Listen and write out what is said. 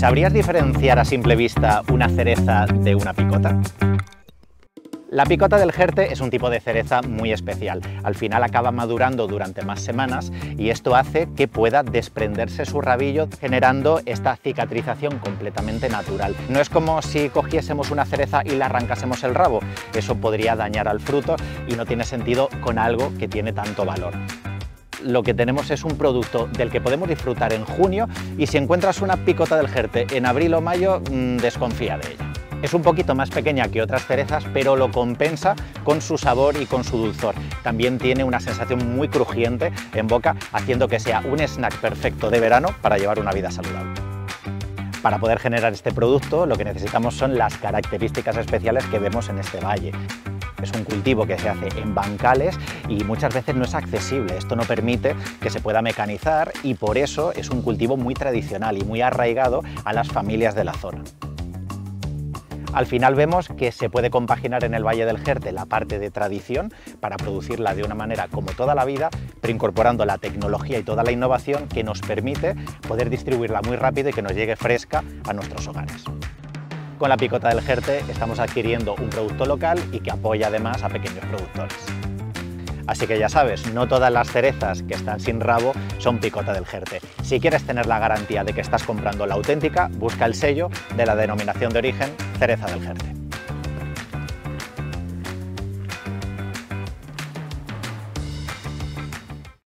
¿Sabrías diferenciar a simple vista una cereza de una picota? La picota del Jerte es un tipo de cereza muy especial. Al final acaba madurando durante más semanas y esto hace que pueda desprenderse su rabillo, generando esta cicatrización completamente natural. No es como si cogiésemos una cereza y le arrancásemos el rabo. Eso podría dañar al fruto y no tiene sentido con algo que tiene tanto valor. Lo que tenemos es un producto del que podemos disfrutar en junio y si encuentras una picota del Jerte en abril o mayo, desconfía de ella. Es un poquito más pequeña que otras cerezas, pero lo compensa con su sabor y con su dulzor. También tiene una sensación muy crujiente en boca, haciendo que sea un snack perfecto de verano para llevar una vida saludable. Para poder generar este producto, lo que necesitamos son las características especiales que vemos en este valle. Es un cultivo que se hace en bancales y muchas veces no es accesible. Esto no permite que se pueda mecanizar y por eso es un cultivo muy tradicional y muy arraigado a las familias de la zona. Al final vemos que se puede compaginar en el Valle del Jerte la parte de tradición para producirla de una manera como toda la vida, pero incorporando la tecnología y toda la innovación que nos permite poder distribuirla muy rápido y que nos llegue fresca a nuestros hogares. Con la picota del Jerte estamos adquiriendo un producto local y que apoya además a pequeños productores. Así que ya sabes, no todas las cerezas que están sin rabo son picota del Jerte. Si quieres tener la garantía de que estás comprando la auténtica, busca el sello de la denominación de origen Cereza del Jerte.